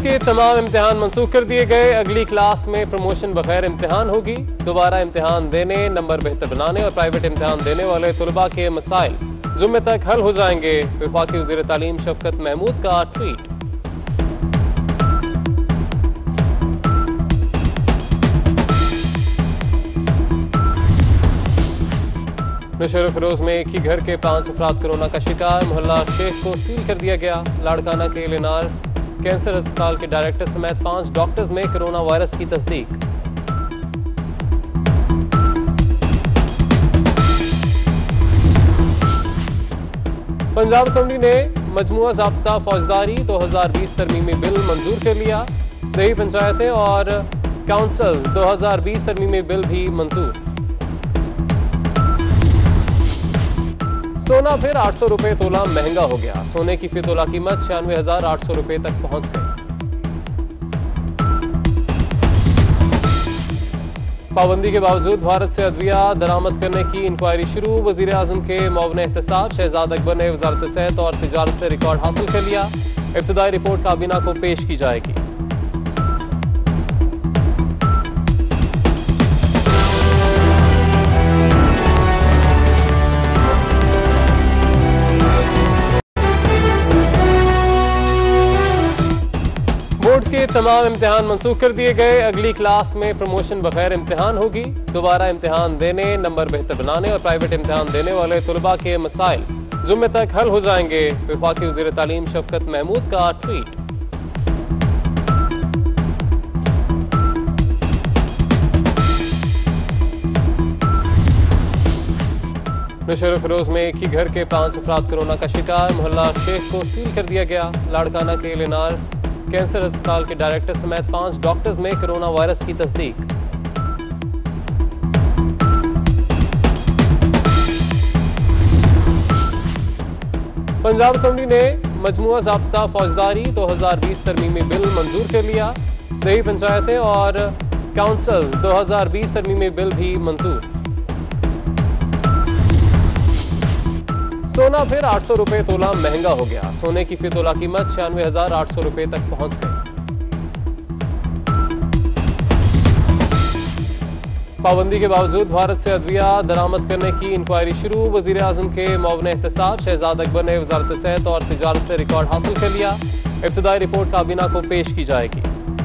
के तमाम इम्तिहान मंसूख कर दिए गए। अगली क्लास में प्रमोशन बगैर इम्तिहान होगी। दोबारा इम्तिहान देने, नंबर बेहतर बनाने और प्राइवेट इम्तिहान देने वाले तलबा के मसाइल जुम्मे तक हल हो जाएंगे। वफाकी वज़ीर तालीम शफकत महमूद का ट्वीट। नशर फिरोज में एक ही घर के 5 अफराद कोरोना का शिकार। मोहल्ला शेख को सील कर दिया गया। लाड़काना के लेनार कैंसर अस्पताल के डायरेक्टर समेत 5 डॉक्टर्स में कोरोना वायरस की तस्दीक। पंजाब असेंबली ने मजमूआ ज़ाब्ता फौजदारी 2020 तरमीमी बिल मंजूर कर लिया। नई पंचायतें और काउंसिल 2020 तरमीमी बिल भी मंजूर। सोना फिर 800 रुपए तोला महंगा हो गया। सोने की फी तोला कीमत 96,800 रुपए तक पहुंच गई। पाबंदी के बावजूद भारत से अद्विया दरामद करने की इंक्वायरी शुरू। वजीर आजम के मुआविन एहतसाब शहजाद अकबर ने वजारत सेहत और तिजारत से रिकॉर्ड हासिल कर लिया। इब्तदाई रिपोर्ट काबीना को पेश की जाएगी। बोर्ड के तमाम इम्तिहान मंसूख कर दिए गए। अगली क्लास में प्रमोशन बगैर इम्तिहान होगी। दोबारा इम्तिहान देने, नंबर बेहतर बनाने और प्राइवेट इम्तिहान देने वाले तलबा के मसाइल जुम्मे तक हल हो जाएंगे। वफाकी वज़ीर तालीम शफकत महमूद का ट्वीट। नशर फिरोज में एक ही घर के 5 अफराद कोरोना का शिकार। मोहल्ला शेख को सील कर दिया गया। लाड़काना के लेनार कैंसर अस्पताल के डायरेक्टर समेत 5 डॉक्टर्स में कोरोना वायरस की तस्दीक। पंजाब असेंबली ने मजमूआ ज़ाब्ता फौजदारी 2020 तरमीमी बिल मंजूर कर लिया। नई पंचायतें और काउंसिल 2020 तरमीमी बिल भी मंजूर। सोना फिर 800 रुपए तोला महंगा हो गया। सोने की फी तोला कीमत 96,800 रुपए तक पहुंच गई। पाबंदी के बावजूद भारत से अद्विया दरामद करने की इंक्वायरी शुरू। वजीर आजम के मुआविन एहतसाब शहजाद अकबर ने वजारत सेहत और तिजारत से रिकॉर्ड हासिल कर लिया। इब्तदाई रिपोर्ट काबीना को पेश की जाएगी।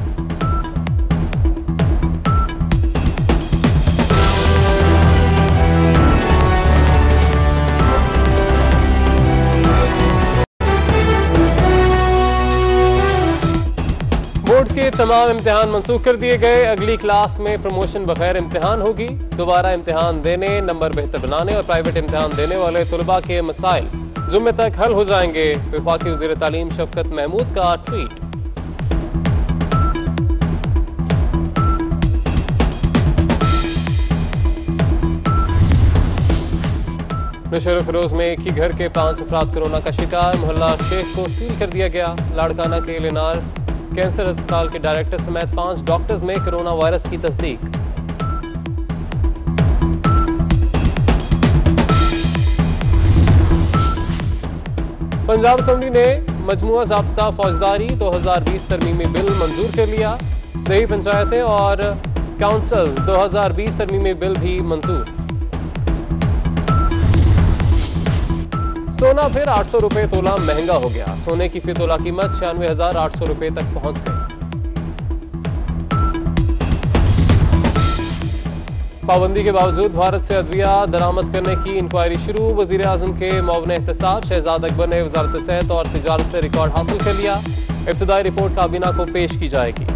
बोर्ड के तमाम इम्तिहान मंसूख कर दिए गए। अगली क्लास में प्रमोशन बगैर इम्तिहान होगी। दोबारा इम्तिहान देने, नंबर बेहतर बनाने और प्राइवेट इम्तिहान देने वाले तलबा के मसाइल जुम्मे तक हल हो जाएंगे। वफाकी वज़ीर तालीम शफकत महमूद का ट्वीट। नशर फिरोज में एक ही घर के 5 अफराद कोरोना का शिकार। मोहल्ला शेख को सील कर दिया गया। लाड़काना के लेनार कैंसर अस्पताल के डायरेक्टर समेत 5 डॉक्टर्स में कोरोना वायरस की तस्दीक। पंजाब असेंबली ने मजमूआ ज़ाब्ता फौजदारी 2020 तरमीमी बिल मंजूर कर लिया। नई पंचायतें और काउंसिल 2020 तरमीमी बिल भी मंजूर। सोना फिर 800 रुपए तोला महंगा हो गया। सोने की फी तोला कीमत 96,800 रुपए तक पहुंच गई। पाबंदी के बावजूद भारत से अद्विया दरामद करने की इंक्वायरी शुरू। वजीर आजम के मुआविन एहतसाब शहजाद अकबर ने वजारत सेहत और तिजारत से रिकॉर्ड हासिल कर लिया। इब्तदाई रिपोर्ट काबीना को पेश की जाएगी।